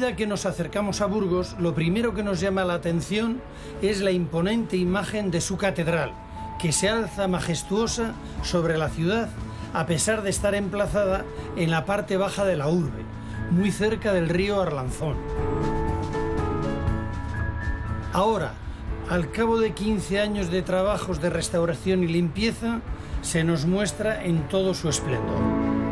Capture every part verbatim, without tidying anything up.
medida que nos acercamos a Burgos, lo primero que nos llama la atención es la imponente imagen de su catedral, que se alza majestuosa sobre la ciudad, a pesar de estar emplazada en la parte baja de la urbe, muy cerca del río Arlanzón. Ahora, al cabo de quince años de trabajos de restauración y limpieza, se nos muestra en todo su esplendor.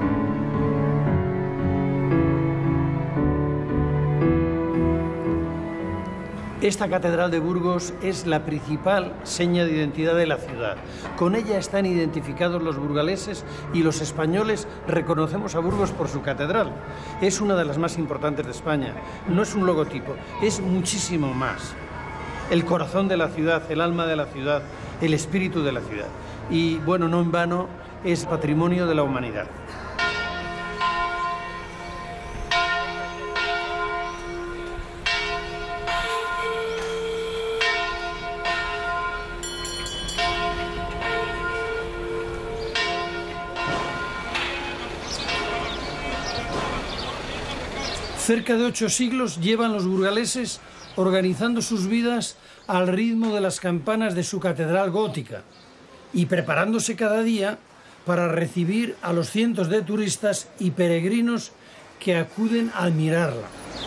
Esta catedral de Burgos es la principal seña de identidad de la ciudad. Con ella están identificados los burgaleses y los españoles reconocemos a Burgos por su catedral. Es una de las más importantes de España. No es un logotipo, es muchísimo más. El corazón de la ciudad, el alma de la ciudad, el espíritu de la ciudad. Y, bueno, no en vano, es patrimonio de la humanidad. Cerca de ocho siglos llevan los burgaleses organizando sus vidas al ritmo de las campanas de su catedral gótica y preparándose cada día para recibir a los cientos de turistas y peregrinos que acuden a admirarla.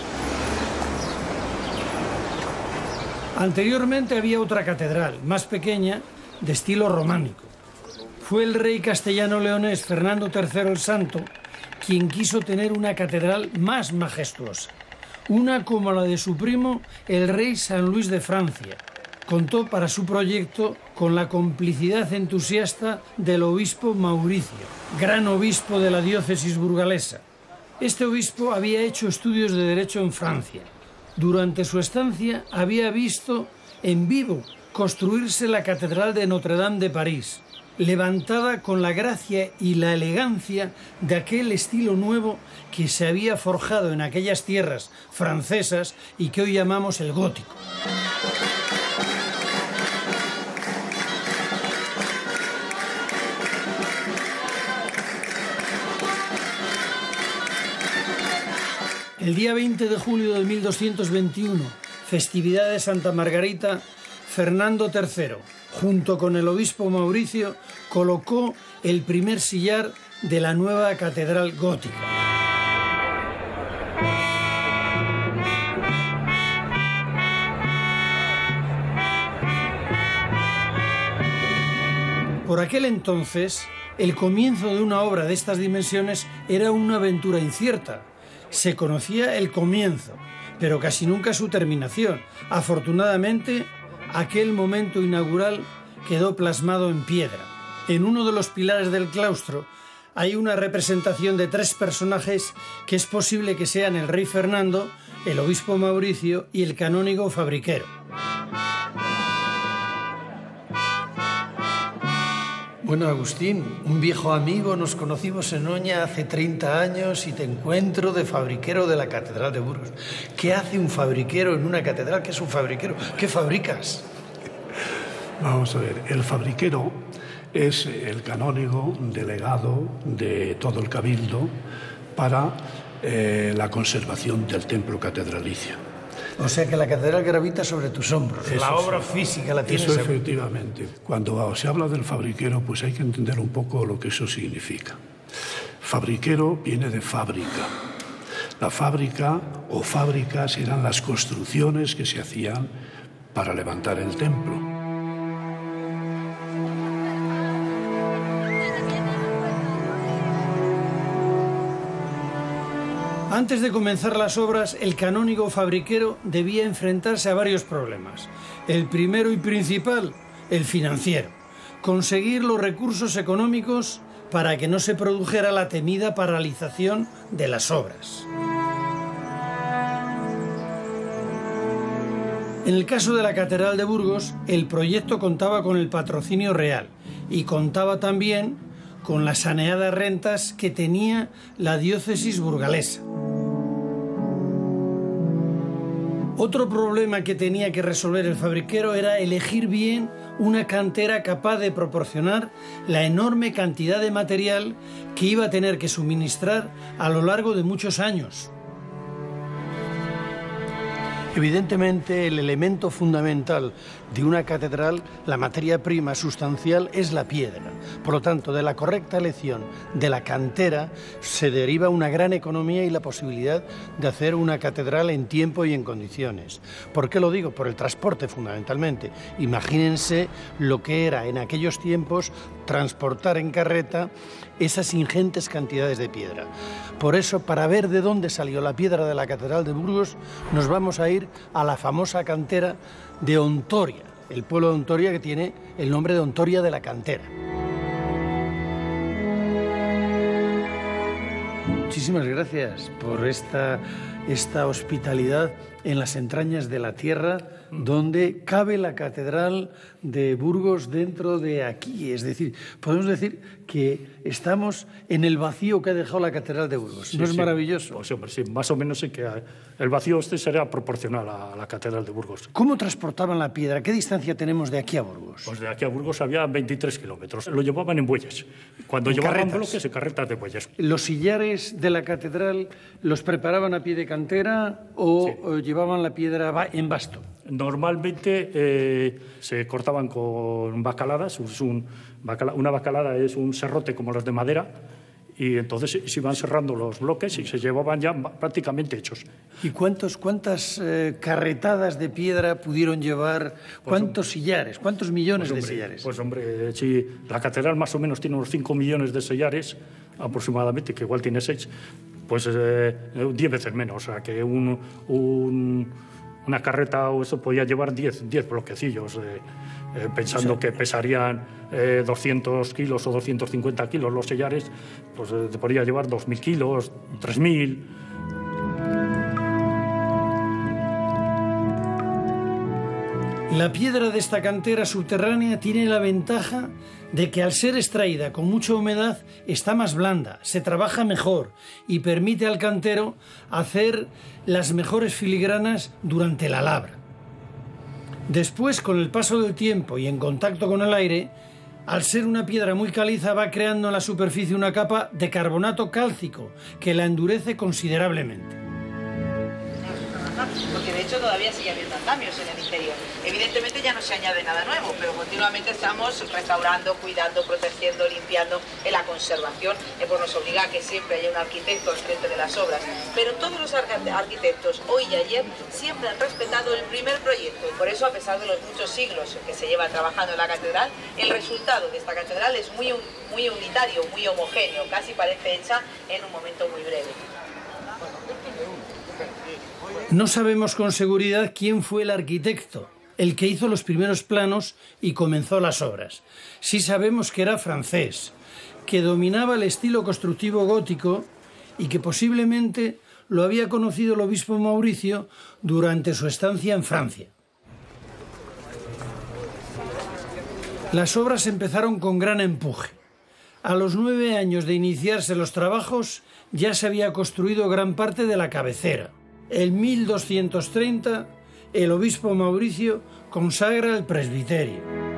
Anteriormente había otra catedral, más pequeña, de estilo románico. Fue el rey castellano-leonés Fernando tercero el Santo quien quiso tener una catedral más majestuosa, una como la de su primo, el rey San Luis de Francia. Contó para su proyecto con la complicidad entusiasta del obispo Mauricio, gran obispo de la diócesis burgalesa. Este obispo había hecho estudios de derecho en Francia. Durante su estancia había visto en vivo construirse la catedral de Notre-Dame de París, levantada con la gracia y la elegancia de aquel estilo nuevo que se había forjado en aquellas tierras francesas y que hoy llamamos el gótico. El día veinte de julio de mil doscientos veintiuno, festividad de Santa Margarita, Fernando tercero, junto con el obispo Mauricio, colocó el primer sillar de la nueva catedral gótica. Por aquel entonces, el comienzo de una obra de estas dimensiones era una aventura incierta. Se conocía el comienzo, pero casi nunca su terminación. Afortunadamente, aquel momento inaugural quedó plasmado en piedra. En uno de los pilares del claustro hay una representación de tres personajes que es posible que sean el rey Fernando, el obispo Mauricio y el canónigo Fabriquero. Bueno, Agustín, un viejo amigo, nos conocimos en Oña hace treinta años y te encuentro de fabriquero de la Catedral de Burgos. ¿Qué hace un fabriquero en una catedral? ¿Qué es un fabriquero? ¿Qué fabricas? Vamos a ver, el fabriquero es el canónigo delegado de todo el cabildo para eh, la conservación del templo catedralicio. O sea que la catedral gravita sobre tus hombros. Eso la obra sí. Física la tienes. Eso efectivamente. Cuando se habla del fabriquero, pues hay que entender un poco lo que eso significa. Fabriquero viene de fábrica. La fábrica o fábricas eran las construcciones que se hacían para levantar el templo. Antes de comenzar las obras, el canónigo fabriquero debía enfrentarse a varios problemas. El primero y principal, el financiero. Conseguir los recursos económicos para que no se produjera la temida paralización de las obras. En el caso de la Catedral de Burgos, el proyecto contaba con el patrocinio real y contaba también con las saneadas rentas que tenía la diócesis burgalesa. Otro problema que tenía que resolver el fabriquero era elegir bien una cantera capaz de proporcionar la enorme cantidad de material que iba a tener que suministrar a lo largo de muchos años. Evidentemente, el elemento fundamental de una catedral, la materia prima sustancial, es la piedra. Por lo tanto, de la correcta elección de la cantera se deriva una gran economía y la posibilidad de hacer una catedral en tiempo y en condiciones. ¿Por qué lo digo? Por el transporte, fundamentalmente. Imagínense lo que era en aquellos tiempos transportar en carreta esas ingentes cantidades de piedra. Por eso, para ver de dónde salió la piedra de la Catedral de Burgos, nos vamos a ir a la famosa cantera de Ontoria, el pueblo de Ontoria que tiene el nombre de Ontoria de la Cantera. Muchísimas gracias por esta, esta hospitalidad en las entrañas de la tierra, donde cabe la Catedral de Burgos dentro de aquí. Es decir, podemos decir que estamos en el vacío que ha dejado la Catedral de Burgos. Sí, ¿No es sí, maravilloso? Pues, hombre, sí, más o menos sí que el vacío este será proporcional a la Catedral de Burgos. ¿Cómo transportaban la piedra? ¿Qué distancia tenemos de aquí a Burgos? Pues de aquí a Burgos había veintitrés kilómetros. Lo llevaban en bueyes. Cuando ¿En llevaban carretas? bloques, en carretas de bueyes. ¿Los sillares de la catedral los preparaban a pie de cantera o, Sí. o llevaban la piedra en basto? Normalmente eh, se cortaban con bacaladas. Es un, bacala, una bacalada es un serrote como los de madera, y entonces se iban cerrando los bloques y se llevaban ya prácticamente hechos. ¿Y cuántos, cuántas eh, carretadas de piedra pudieron llevar? ¿Cuántos pues, sillares? ¿Cuántos millones pues, hombre, de sillares? Pues hombre, si la catedral más o menos tiene unos cinco millones de sillares aproximadamente, que igual tiene seis, pues eh, diez veces menos. O sea, que un... un una carreta o eso podía llevar diez bloquecillos, eh, eh, pensando o sea, que pesarían eh, doscientos kilos o doscientos cincuenta kilos los sillares, pues eh, podría llevar dos mil kilos, tres mil. La piedra de esta cantera subterránea tiene la ventaja de que al ser extraída con mucha humedad está más blanda, se trabaja mejor y permite al cantero hacer las mejores filigranas durante la labra. Después, con el paso del tiempo y en contacto con el aire, al ser una piedra muy caliza va creando en la superficie una capa de carbonato cálcico que la endurece considerablemente. Porque de hecho todavía sigue habiendo andamios en el interior. Evidentemente ya no se añade nada nuevo, pero continuamente estamos restaurando, cuidando, protegiendo, limpiando. En la conservación eh, pues nos obliga a que siempre haya un arquitecto al frente de las obras. Pero todos los arquitectos, hoy y ayer, siempre han respetado el primer proyecto. Y por eso, a pesar de los muchos siglos que se lleva trabajando en la catedral, el resultado de esta catedral es muy, muy unitario, muy homogéneo. Casi parece hecha en un momento muy breve. No sabemos con seguridad quién fue el arquitecto, el que hizo los primeros planos y comenzó las obras. Sí sabemos que era francés, que dominaba el estilo constructivo gótico y que posiblemente lo había conocido el obispo Mauricio durante su estancia en Francia. Las obras empezaron con gran empuje. A los nueve años de iniciarse los trabajos ya se había construido gran parte de la cabecera. En mil doscientos treinta, el obispo Mauricio consagra el presbiterio.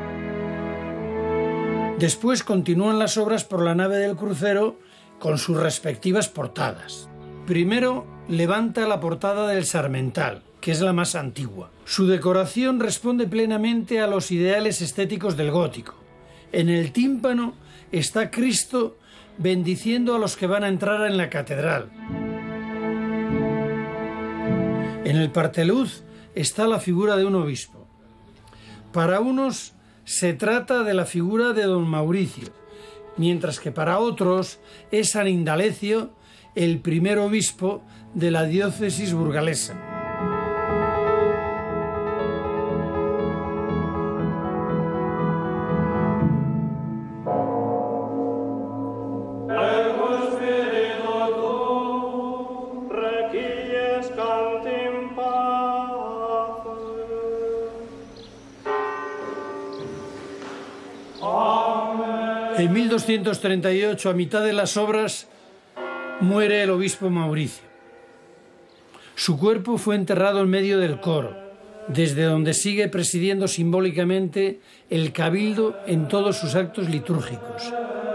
Después continúan las obras por la nave del crucero con sus respectivas portadas. Primero levanta la portada del Sarmental, que es la más antigua. Su decoración responde plenamente a los ideales estéticos del gótico. En el tímpano está Cristo bendiciendo a los que van a entrar en la catedral. En el parteluz está la figura de un obispo. Para unos se trata de la figura de don Mauricio, mientras que para otros es San Indalecio, el primer obispo de la diócesis burgalesa. En mil doscientos treinta y ocho, a mitad de las obras, muere el obispo Mauricio. Su cuerpo fue enterrado en medio del coro, desde donde sigue presidiendo simbólicamente el cabildo en todos sus actos litúrgicos.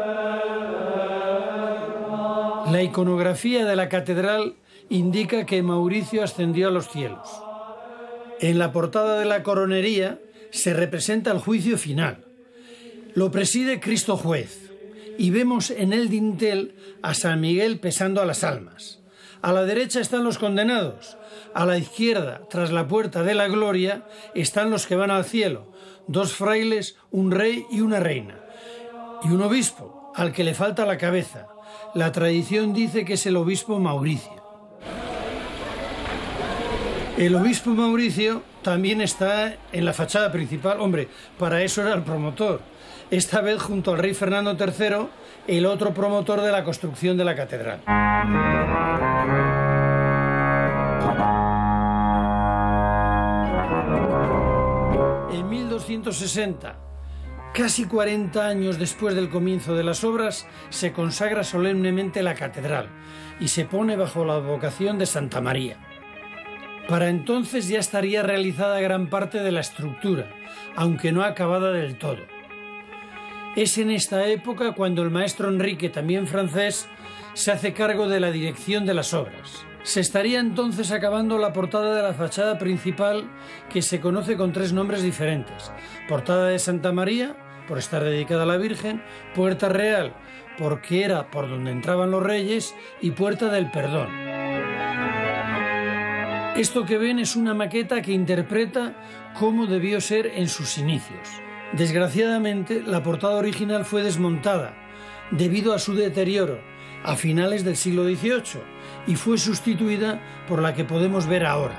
La iconografía de la catedral indica que Mauricio ascendió a los cielos. En la portada de la coronería se representa el juicio final. Lo preside Cristo Juez y vemos en el dintel a San Miguel pesando a las almas. A la derecha están los condenados. A la izquierda, tras la puerta de la gloria, están los que van al cielo, dos frailes, un rey y una reina, y un obispo, al que le falta la cabeza. La tradición dice que es el obispo Mauricio. El obispo Mauricio también está en la fachada principal. Hombre, para eso era el promotor. Esta vez junto al rey Fernando tercero, el otro promotor de la construcción de la catedral. En mil doscientos sesenta, casi cuarenta años después del comienzo de las obras, se consagra solemnemente la catedral y se pone bajo la advocación de Santa María. Para entonces ya estaría realizada gran parte de la estructura, aunque no acabada del todo. Es en esta época cuando el maestro Enrique, también francés, se hace cargo de la dirección de las obras. Se estaría entonces acabando la portada de la fachada principal, que se conoce con tres nombres diferentes: portada de Santa María, por estar dedicada a la Virgen; puerta real, porque era por donde entraban los reyes; y puerta del perdón. Esto que ven es una maqueta que interpreta cómo debió ser en sus inicios. Desgraciadamente, la portada original fue desmontada debido a su deterioro a finales del siglo dieciocho y fue sustituida por la que podemos ver ahora.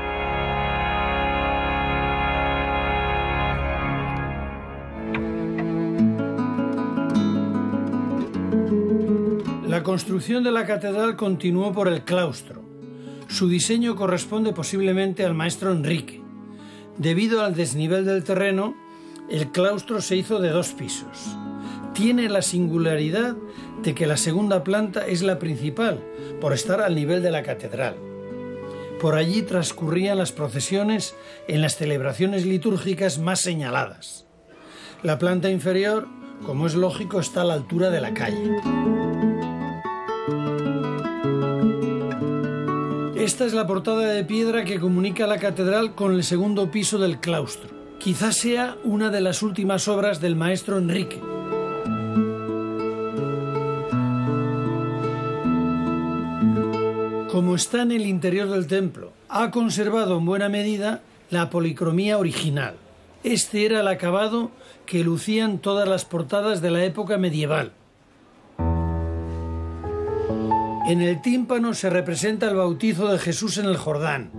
La construcción de la catedral continuó por el claustro. Su diseño corresponde posiblemente al maestro Enrique. Debido al desnivel del terreno, el claustro se hizo de dos pisos. Tiene la singularidad de que la segunda planta es la principal, por estar al nivel de la catedral. Por allí transcurrían las procesiones en las celebraciones litúrgicas más señaladas. La planta inferior, como es lógico, está a la altura de la calle. Esta es la portada de piedra que comunica la catedral con el segundo piso del claustro. Quizás sea una de las últimas obras del maestro Enrique. Como está en el interior del templo, ha conservado en buena medida la policromía original. Este era el acabado que lucían todas las portadas de la época medieval. En el tímpano se representa el bautizo de Jesús en el Jordán.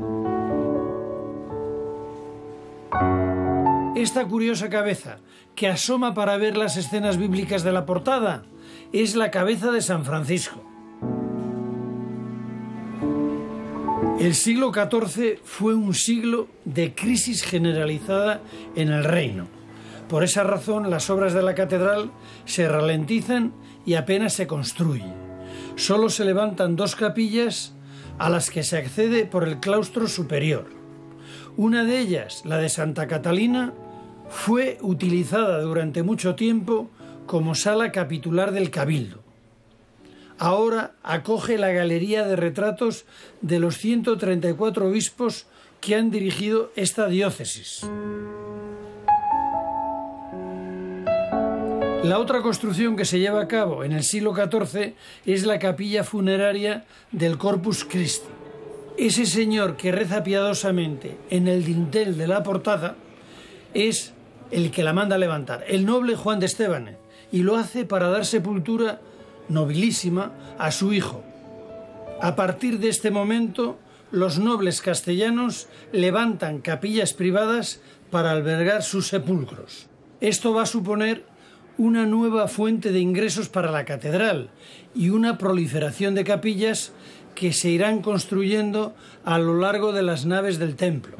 Esta curiosa cabeza, que asoma para ver las escenas bíblicas de la portada, es la cabeza de San Francisco. El siglo catorce fue un siglo de crisis generalizada en el reino. Por esa razón, las obras de la catedral se ralentizan y apenas se construyen. Solo se levantan dos capillas a las que se accede por el claustro superior. Una de ellas, la de Santa Catalina, fue utilizada durante mucho tiempo como sala capitular del Cabildo. Ahora acoge la galería de retratos de los ciento treinta y cuatro obispos que han dirigido esta diócesis. La otra construcción que se lleva a cabo en el siglo catorce es la capilla funeraria del Corpus Christi. Ese señor que reza piadosamente en el dintel de la portada es el que la manda a levantar, el noble Juan de Estebanez, y lo hace para dar sepultura nobilísima a su hijo. A partir de este momento, los nobles castellanos levantan capillas privadas para albergar sus sepulcros. Esto va a suponer una nueva fuente de ingresos para la catedral y una proliferación de capillas que se irán construyendo a lo largo de las naves del templo.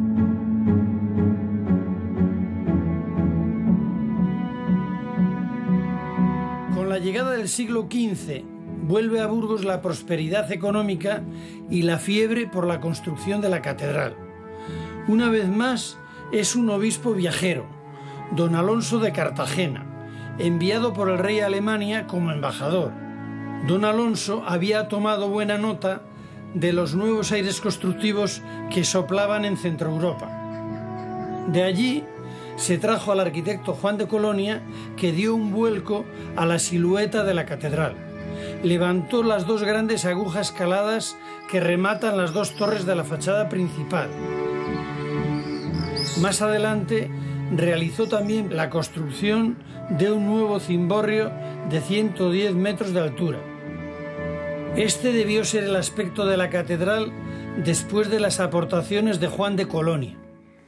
Con la llegada del siglo quince vuelve a Burgos la prosperidad económica y la fiebre por la construcción de la catedral. Una vez más es un obispo viajero, don Alonso de Cartagena, enviado por el rey a Alemania como embajador. Don Alonso había tomado buena nota de los nuevos aires constructivos que soplaban en Centroeuropa. De allí se trajo al arquitecto Juan de Colonia, que dio un vuelco a la silueta de la catedral. Levantó las dos grandes agujas caladas que rematan las dos torres de la fachada principal. Más adelante realizó también la construcción de un nuevo cimborrio de ciento diez metros de altura. Este debió ser el aspecto de la catedral después de las aportaciones de Juan de Colonia.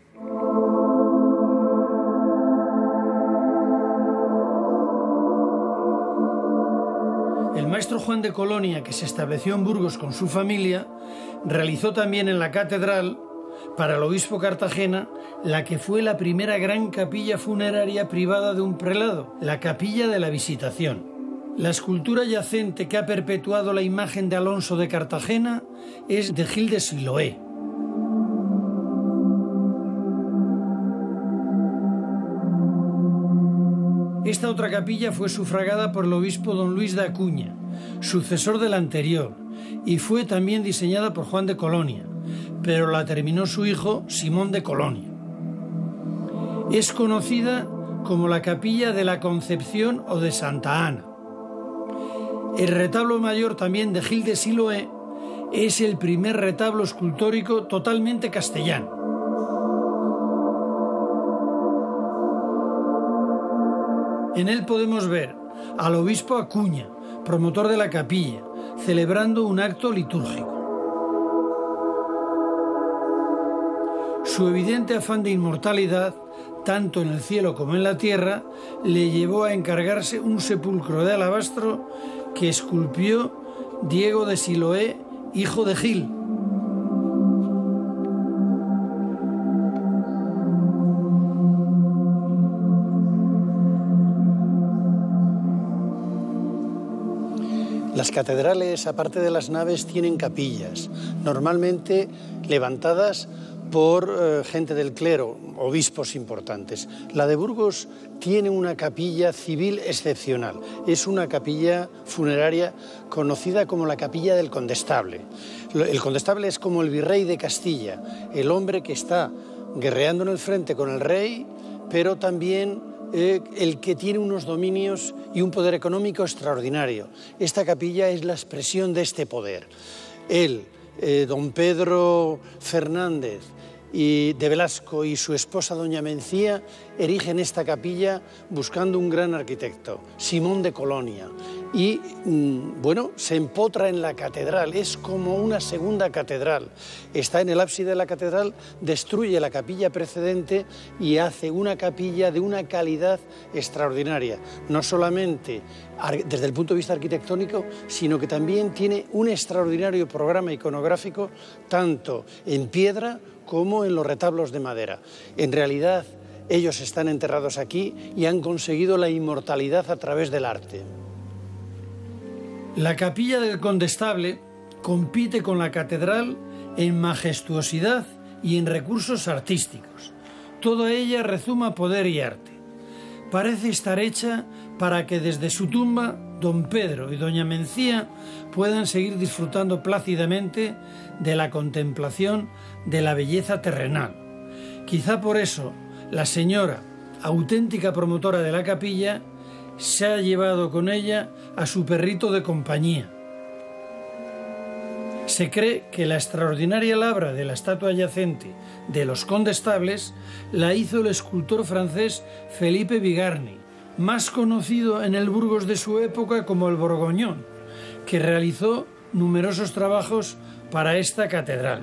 El maestro Juan de Colonia, que se estableció en Burgos con su familia, realizó también en la catedral, para el obispo Cartagena, la que fue la primera gran capilla funeraria privada de un prelado, la Capilla de la Visitación. La escultura yacente que ha perpetuado la imagen de Alonso de Cartagena es de Gil de Siloé. Esta otra capilla fue sufragada por el obispo don Luis de Acuña, sucesor del anterior, y fue también diseñada por Juan de Colonia, pero la terminó su hijo Simón de Colonia. Es conocida como la Capilla de la Concepción o de Santa Ana. El retablo mayor, también de Gil de Siloé, es el primer retablo escultórico totalmente castellano. En él podemos ver al obispo Acuña, promotor de la capilla, celebrando un acto litúrgico. Su evidente afán de inmortalidad, tanto en el cielo como en la tierra, le llevó a encargarse un sepulcro de alabastro que esculpió Diego de Siloé, hijo de Gil. Las catedrales, aparte de las naves, tienen capillas, normalmente levantadas por eh, gente del clero, obispos importantes. La de Burgos tiene una capilla civil excepcional. Es una capilla funeraria conocida como la capilla del condestable. El condestable es como el virrey de Castilla, el hombre que está guerreando en el frente con el rey, pero también eh, el que tiene unos dominios y un poder económico extraordinario. Esta capilla es la expresión de este poder. Él, eh, don Pedro Fernández y de Velasco y su esposa doña Mencía erigen esta capilla buscando un gran arquitecto, Simón de Colonia, y mmm, bueno, se empotra en la catedral, es como una segunda catedral. Está en el ábside de la catedral, destruye la capilla precedente y hace una capilla de una calidad extraordinaria, no solamente desde el punto de vista arquitectónico, sino que también tiene un extraordinario programa iconográfico, tanto en piedra como en los retablos de madera. En realidad, ellos están enterrados aquí y han conseguido la inmortalidad a través del arte. La capilla del condestable compite con la catedral en majestuosidad y en recursos artísticos. Toda ella rezuma poder y arte. Parece estar hecha para que desde su tumba don Pedro y doña Mencía puedan seguir disfrutando plácidamente de la contemplación de la belleza terrenal. Quizá por eso la señora, auténtica promotora de la capilla, se ha llevado con ella a su perrito de compañía. Se cree que la extraordinaria labra de la estatua yacente de los condestables la hizo el escultor francés Felipe Bigarny, más conocido en el Burgos de su época como el Borgoñón, que realizó numerosos trabajos para esta catedral.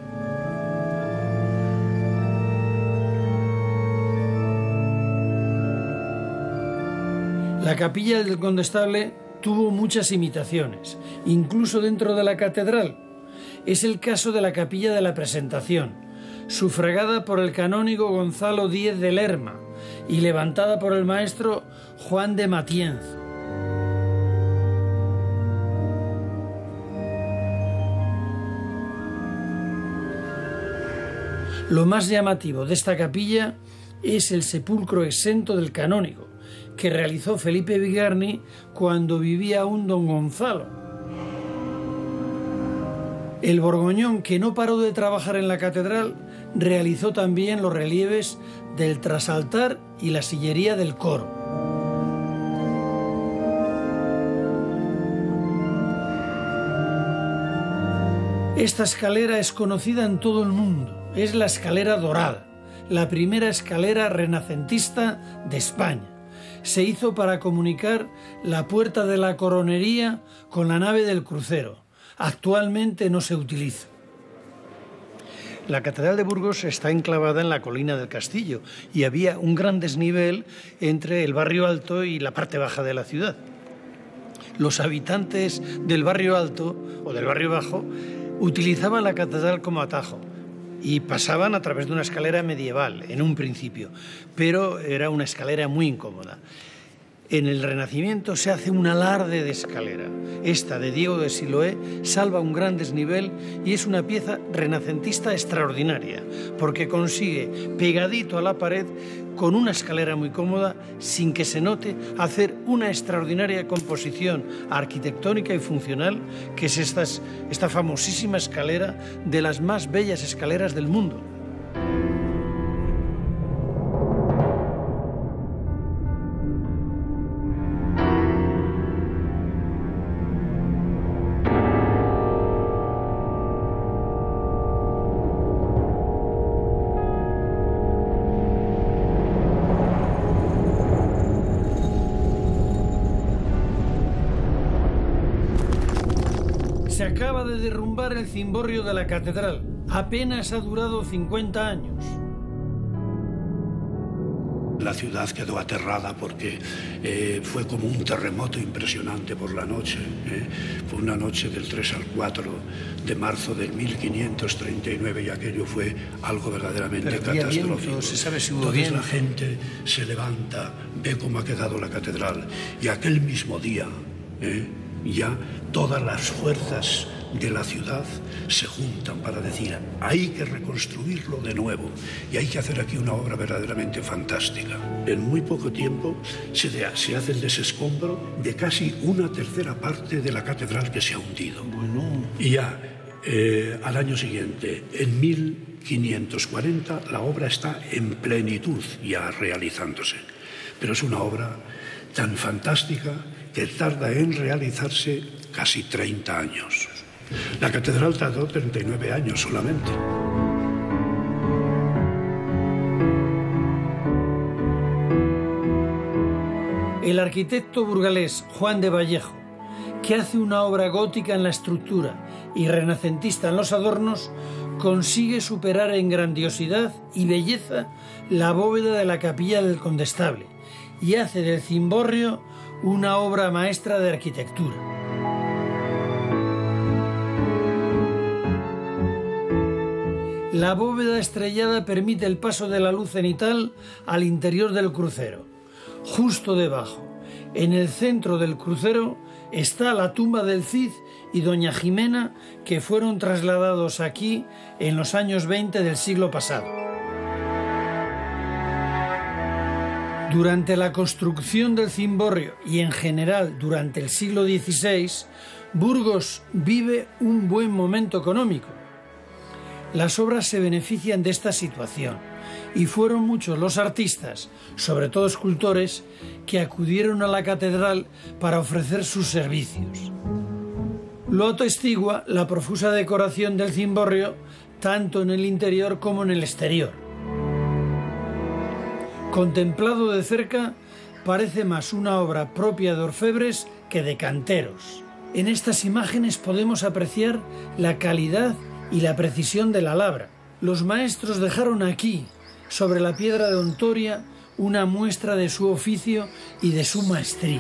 La capilla del condestable tuvo muchas imitaciones, incluso dentro de la catedral. Es el caso de la capilla de la Presentación, sufragada por el canónigo Gonzalo Díez de Lerma y levantada por el maestro Juan de Matienzo. Lo más llamativo de esta capilla es el sepulcro exento del canónigo, que realizó Felipe Bigarny cuando vivía aún don Gonzalo. El borgoñón, que no paró de trabajar en la catedral, realizó también los relieves del trasaltar y la sillería del coro. Esta escalera es conocida en todo el mundo. Es la escalera dorada, la primera escalera renacentista de España. Se hizo para comunicar la puerta de la coronería con la nave del crucero. Actualmente no se utiliza. La Catedral de Burgos está enclavada en la colina del castillo y había un gran desnivel entre el barrio alto y la parte baja de la ciudad. Los habitantes del barrio alto o del barrio bajo utilizaban la catedral como atajo y pasaban a través de una escalera medieval en un principio, pero era una escalera muy incómoda. En el Renacimiento se hace un alarde de escalera. Esta, de Diego de Siloé, salva un gran desnivel y es una pieza renacentista extraordinaria, porque consigue, pegadito a la pared, con una escalera muy cómoda, sin que se note, hacer una extraordinaria composición arquitectónica y funcional, que es esta, esta famosísima escalera, de las más bellas escaleras del mundo. Se acaba de derrumbar el cimborrio de la catedral. Apenas ha durado cincuenta años. La ciudad quedó aterrada porque eh, fue como un terremoto impresionante por la noche. ¿eh? Fue una noche del tres al cuatro de marzo del mil quinientos treinta y nueve y aquello fue algo verdaderamente Pero había catastrófico. viento, se sabe si hubo Entonces viento. la gente se levanta, ve cómo ha quedado la catedral y aquel mismo día ¿eh? ya todas las fuerzas de la ciudad se juntan para decir hay que reconstruirlo de nuevo y hay que hacer aquí una obra verdaderamente fantástica. En muy poco tiempo se, de, se hace el desescombro de casi una tercera parte de la catedral que se ha hundido. Bueno. Y ya eh, al año siguiente, en mil quinientos cuarenta, la obra está en plenitud ya realizándose. Pero es una obra tan fantástica que tarda en realizarse casi treinta años. La catedral tardó treinta y nueve años solamente. El arquitecto burgalés Juan de Vallejo, que hace una obra gótica en la estructura y renacentista en los adornos, consigue superar en grandiosidad y belleza la bóveda de la capilla del Condestable y hace del cimborrio una obra maestra de arquitectura. La bóveda estrellada permite el paso de la luz cenital al interior del crucero. Justo debajo, en el centro del crucero, está la tumba del Cid y doña Jimena, que fueron trasladados aquí en los años veinte del siglo pasado. Durante la construcción del cimborrio y en general durante el siglo dieciséis, Burgos vive un buen momento económico. Las obras se benefician de esta situación y fueron muchos los artistas, sobre todo escultores, que acudieron a la catedral para ofrecer sus servicios. Lo atestigua la profusa decoración del cimborrio, tanto en el interior como en el exterior. Contemplado de cerca, parece más una obra propia de orfebres que de canteros. En estas imágenes podemos apreciar la calidad y la precisión de la labra. Los maestros dejaron aquí, sobre la piedra de Ontoria, una muestra de su oficio y de su maestría.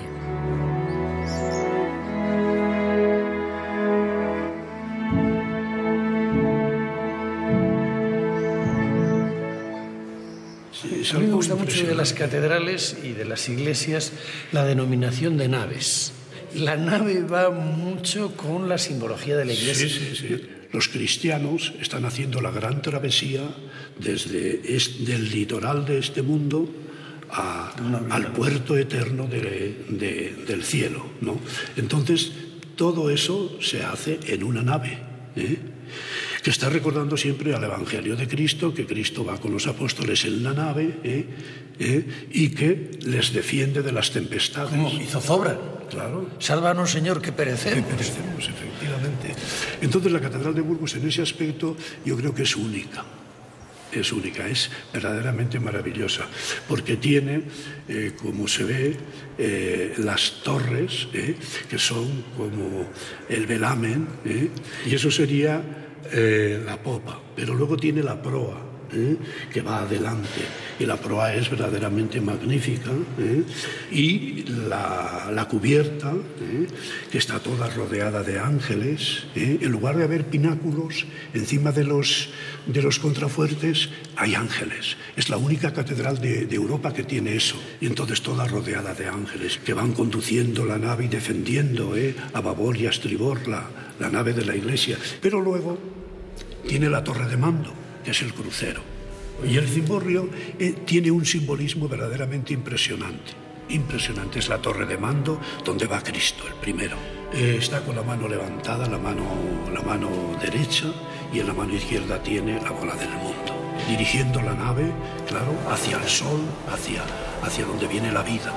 A mí me gusta mucho de las catedrales y de las iglesias la denominación de naves. La nave va mucho con la simbología de la iglesia. Sí, sí, sí. Los cristianos están haciendo la gran travesía desde este, del litoral de este mundo a, al puerto eterno de, de, del cielo, ¿no? Entonces, todo eso se hace en una nave. ¿eh? que está recordando siempre al Evangelio de Cristo, que Cristo va con los apóstoles en la nave ¿eh? ¿Eh? y que les defiende de las tempestades. Como mi zozobra. Claro. Sálvanos, Señor, que perecemos. Que perecemos, efectivamente. Entonces la Catedral de Burgos en ese aspecto yo creo que es única. Es única, es verdaderamente maravillosa, porque tiene, eh, como se ve, eh, las torres, eh, que son como el velamen, eh, y eso sería eh, la popa, pero luego tiene la proa, eh, que va adelante, y la proa es verdaderamente magnífica, eh, y la, la cubierta, eh, que está toda rodeada de ángeles, eh, en lugar de haber pináculos encima de los, de los contrafuertes, hay ángeles. Es la única catedral de, de Europa que tiene eso, y entonces toda rodeada de ángeles que van conduciendo la nave y defendiendo eh, a babor y a estribor la, la nave de la iglesia. Pero luego tiene la torre de mando, que es el crucero. Y el cimborrio eh, tiene un simbolismo verdaderamente impresionante. Impresionante. Es la torre de mando donde va Cristo, el primero. Eh, está con la mano levantada, la mano, la mano derecha, y en la mano izquierda tiene la bola del mundo. Dirigiendo la nave, claro, hacia el sol, hacia, hacia donde viene la vida.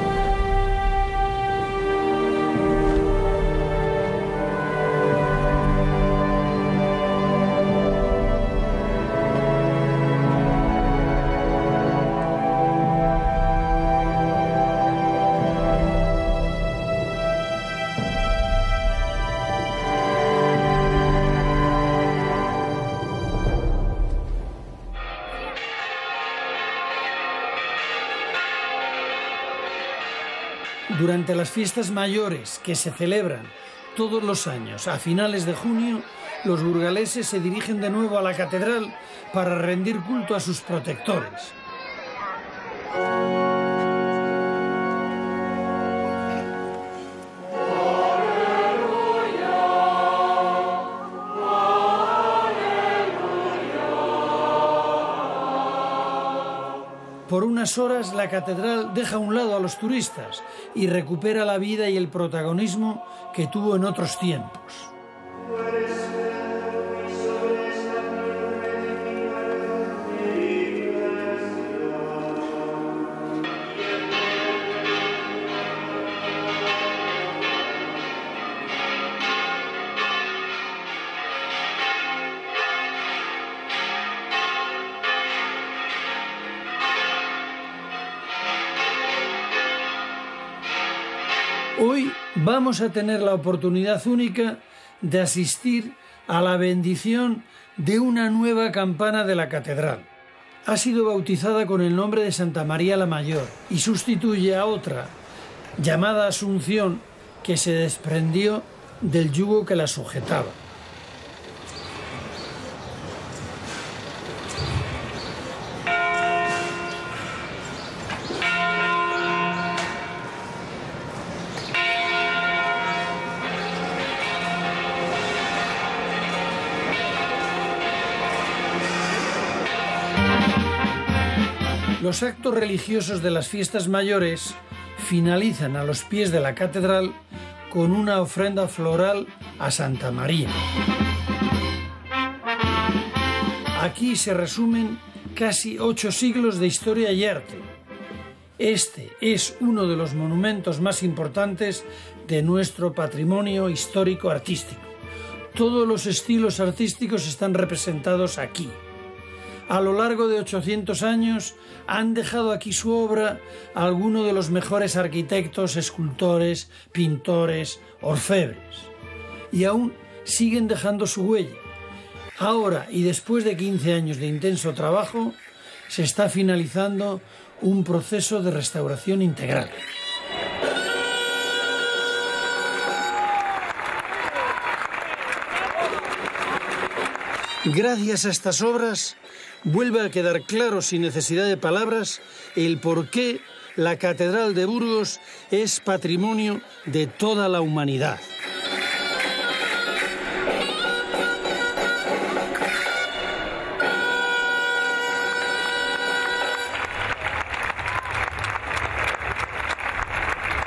Durante las fiestas mayores que se celebran todos los años a finales de junio, los burgaleses se dirigen de nuevo a la catedral para rendir culto a sus protectores. Por unas horas la catedral deja a un lado a los turistas y recupera la vida y el protagonismo que tuvo en otros tiempos. Hoy vamos a tener la oportunidad única de asistir a la bendición de una nueva campana de la catedral. Ha sido bautizada con el nombre de Santa María la Mayor y sustituye a otra, llamada Asunción, que se desprendió del yugo que la sujetaba. Los actos religiosos de las fiestas mayores finalizan a los pies de la catedral con una ofrenda floral a Santa María. Aquí se resumen casi ocho siglos de historia y arte. Este es uno de los monumentos más importantes de nuestro patrimonio histórico-artístico. Todos los estilos artísticos están representados aquí. A lo largo de ochocientos años han dejado aquí su obra algunos de los mejores arquitectos, escultores, pintores, orfebres. Y aún siguen dejando su huella. Ahora, y después de quince años de intenso trabajo, se está finalizando un proceso de restauración integral. Gracias a estas obras, vuelve a quedar claro, sin necesidad de palabras, el por qué la Catedral de Burgos es patrimonio de toda la humanidad.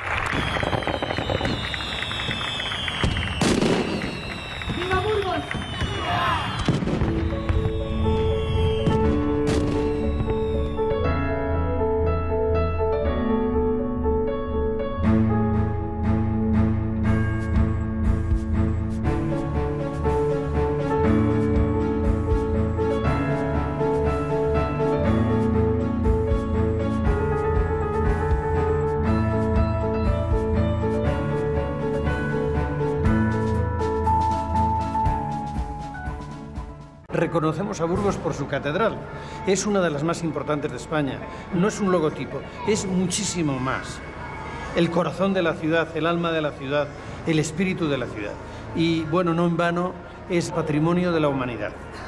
¡Viva Burgos! Reconocemos a Burgos por su catedral. Es una de las más importantes de España. No es un logotipo, es muchísimo más. El corazón de la ciudad, el alma de la ciudad, el espíritu de la ciudad. Y, bueno, no en vano, es patrimonio de la humanidad.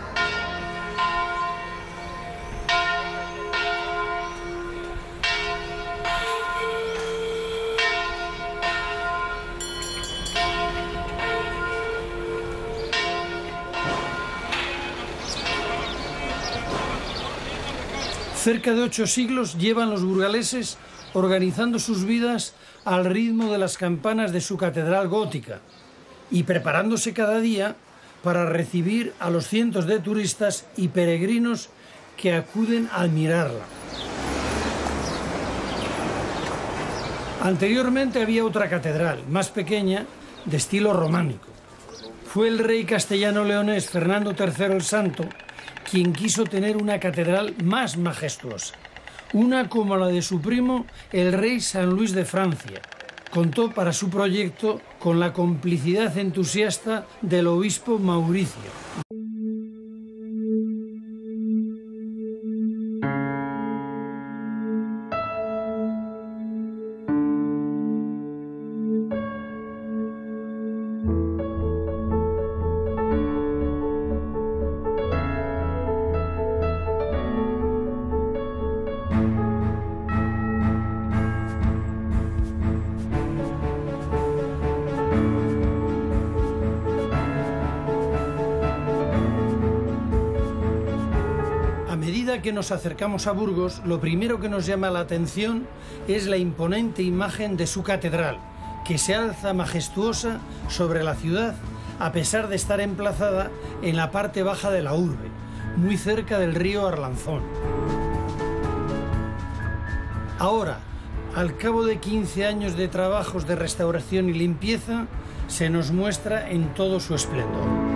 Cerca de ocho siglos llevan los burgaleses organizando sus vidas al ritmo de las campanas de su catedral gótica y preparándose cada día para recibir a los cientos de turistas y peregrinos que acuden a admirarla. Anteriormente había otra catedral, más pequeña, de estilo románico. Fue el rey castellano-leonés Fernando tercero el Santo quien quiso tener una catedral más majestuosa, una como la de su primo, el rey San Luis de Francia. Contó para su proyecto con la complicidad entusiasta del obispo Mauricio. Que nos acercamos a Burgos, lo primero que nos llama la atención es la imponente imagen de su catedral, que se alza majestuosa sobre la ciudad, a pesar de estar emplazada en la parte baja de la urbe, muy cerca del río Arlanzón. Ahora, al cabo de quince años de trabajos de restauración y limpieza, se nos muestra en todo su esplendor.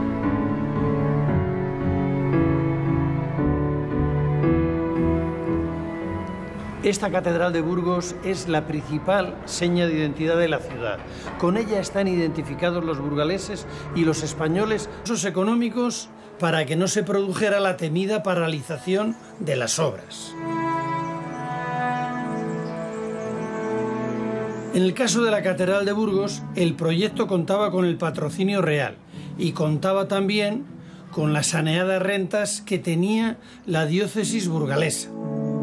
Esta catedral de Burgos es la principal seña de identidad de la ciudad. Con ella están identificados los burgaleses y los españoles, usos económicos para que no se produjera la temida paralización de las obras. En el caso de la catedral de Burgos, el proyecto contaba con el patrocinio real y contaba también con las saneadas rentas que tenía la diócesis burgalesa.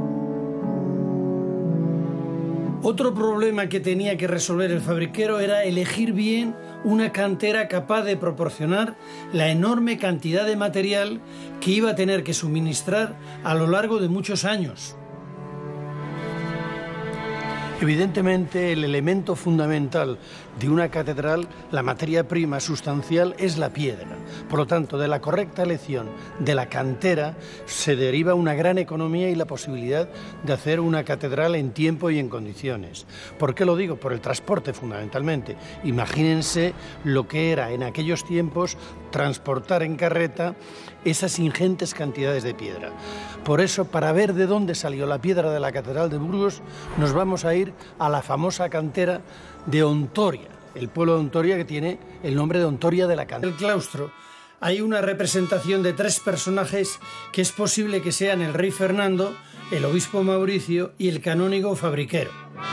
Otro problema que tenía que resolver el fabriquero era elegir bien una cantera capaz de proporcionar la enorme cantidad de material que iba a tener que suministrar a lo largo de muchos años. Evidentemente, el elemento fundamental de una catedral, la materia prima sustancial, es la piedra. Por lo tanto, de la correcta elección de la cantera se deriva una gran economía y la posibilidad de hacer una catedral en tiempo y en condiciones. ¿Por qué lo digo? Por el transporte, fundamentalmente. Imagínense lo que era en aquellos tiempos transportar en carreta esas ingentes cantidades de piedra. Por eso, para ver de dónde salió la piedra de la Catedral de Burgos, nos vamos a ir a la famosa cantera de Ontoria, el pueblo de Ontoria que tiene el nombre de Ontoria de la Cantera. En el claustro hay una representación de tres personajes que es posible que sean el rey Fernando, el obispo Mauricio y el canónigo fabriquero.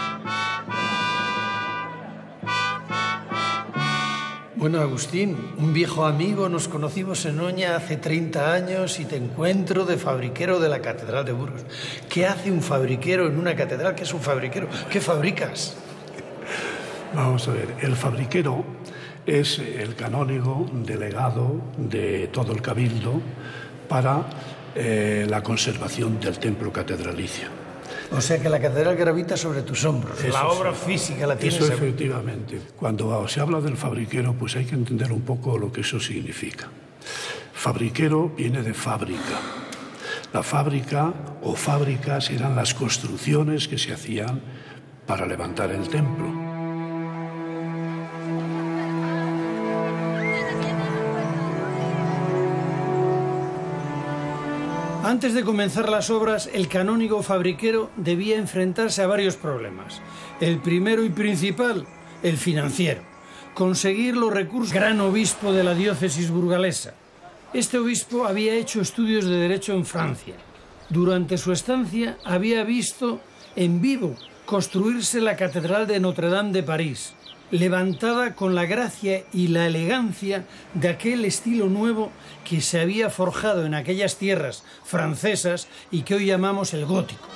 Bueno, Agustín, un viejo amigo, nos conocimos en Oña hace treinta años y te encuentro de fabriquero de la Catedral de Burgos. ¿Qué hace un fabriquero en una catedral? ¿Qué es un fabriquero? ¿Qué fabricas? Vamos a ver, el fabriquero es el canónigo delegado de todo el cabildo para eh, la conservación del templo catedralicio. O sea que la catedral gravita sobre tus hombros. Eso la obra sí. Física la tienes. Eso efectivamente. Cuando se habla del fabriquero, pues hay que entender un poco lo que eso significa. Fabriquero viene de fábrica. La fábrica o fábricas eran las construcciones que se hacían para levantar el templo. Antes de comenzar las obras, el canónigo fabriquero debía enfrentarse a varios problemas. El primero y principal, el financiero. Conseguir los recursos. Gran obispo de la diócesis burgalesa. Este obispo había hecho estudios de derecho en Francia. Durante su estancia había visto en vivo construirse la Catedral de Notre-Dame de París, levantada con la gracia y la elegancia de aquel estilo nuevo que se había forjado en aquellas tierras francesas y que hoy llamamos el gótico.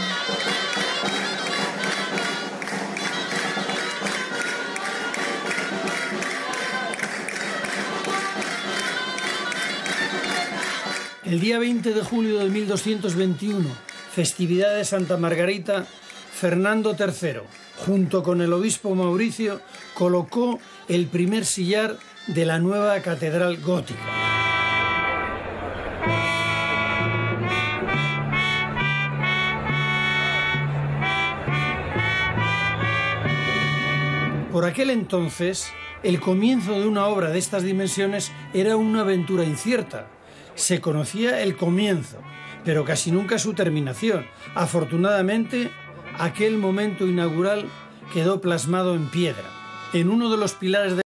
El día veinte de julio de mil doscientos veintiuno, festividad de Santa Margarita, Fernando tercero, junto con el obispo Mauricio, colocó el primer sillar de la nueva catedral gótica. Por aquel entonces, el comienzo de una obra de estas dimensiones era una aventura incierta. Se conocía el comienzo, pero casi nunca su terminación. Afortunadamente, aquel momento inaugural quedó plasmado en piedra, en uno de los pilares de